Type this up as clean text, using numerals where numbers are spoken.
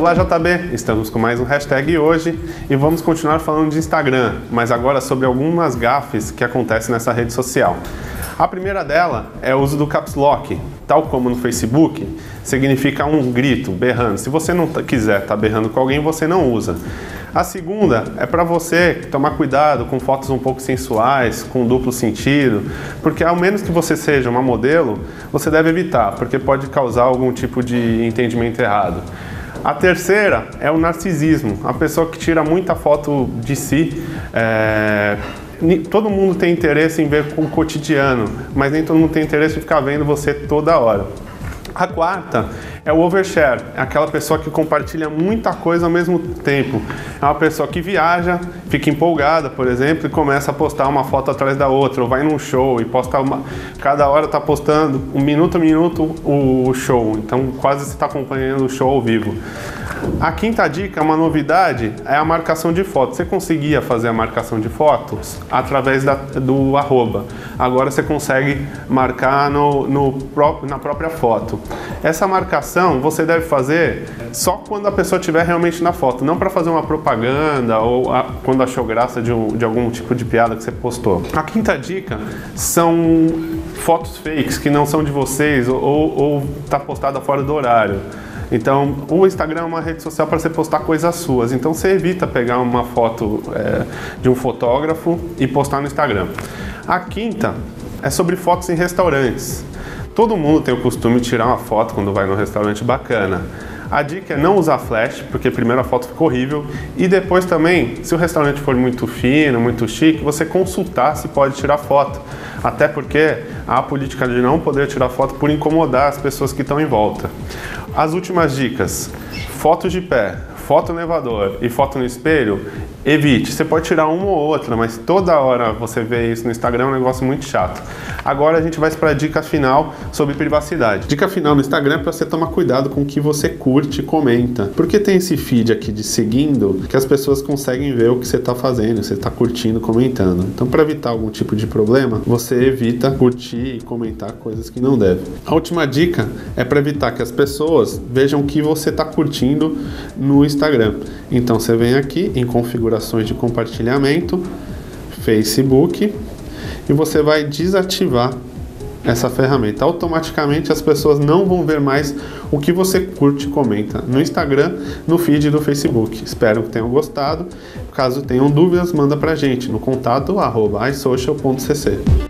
Olá JB, estamos com mais um hashtag hoje e vamos continuar falando de Instagram, mas agora sobre algumas gafes que acontecem nessa rede social. A primeira dela é o uso do Caps Lock, tal como no Facebook, significa um grito, berrando. Se você não quiser estar berrando com alguém, você não usa. A segunda é para você tomar cuidado com fotos um pouco sensuais, com duplo sentido, porque ao menos que você seja uma modelo, você deve evitar, porque pode causar algum tipo de entendimento errado. A terceira é o narcisismo, a pessoa que tira muita foto de si. Todo mundo tem interesse em ver o cotidiano, mas nem todo mundo tem interesse em ficar vendo você toda hora. A quarta é o overshare, é aquela pessoa que compartilha muita coisa ao mesmo tempo. É uma pessoa que viaja, fica empolgada, por exemplo, e começa a postar uma foto atrás da outra, ou vai num show e posta cada hora está postando um minuto a minuto o show, então quase você está acompanhando o show ao vivo. A quinta dica, uma novidade, é a marcação de fotos. Você conseguia fazer a marcação de fotos através do arroba. Agora você consegue marcar na própria foto. Essa marcação você deve fazer só quando a pessoa estiver realmente na foto, não para fazer uma propaganda ou quando achou graça de algum tipo de piada que você postou. A quinta dica são fotos fakes que não são de vocês ou tá postada fora do horário. Então, o Instagram é uma rede social para você postar coisas suas. Então, você evita pegar uma foto de um fotógrafo e postar no Instagram. A quinta é sobre fotos em restaurantes. Todo mundo tem o costume de tirar uma foto quando vai num restaurante bacana. A dica é não usar flash, porque primeiro a foto fica horrível, e depois também, se o restaurante for muito fino, muito chique, você consultar se pode tirar foto. Até porque há a política de não poder tirar foto por incomodar as pessoas que estão em volta. As últimas dicas: foto de pé, foto no elevador e foto no espelho, evite. Você pode tirar uma ou outra, mas toda hora você vê isso no Instagram é um negócio muito chato. Agora a gente vai para a dica final sobre privacidade. Dica final no Instagram é para você tomar cuidado com o que você curte e comenta. Porque tem esse feed aqui de seguindo que as pessoas conseguem ver o que você está fazendo, você está curtindo, comentando. Então, para evitar algum tipo de problema, você evita curtir e comentar coisas que não deve. A última dica é para evitar que as pessoas vejam o que você está curtindo no Instagram. Então, você vem aqui em configurações de compartilhamento, Facebook, e você vai desativar essa ferramenta. Automaticamente as pessoas não vão ver mais o que você curte e comenta no Instagram, no feed do Facebook. Espero que tenham gostado. Caso tenham dúvidas, manda pra gente no contato @isocial.cc.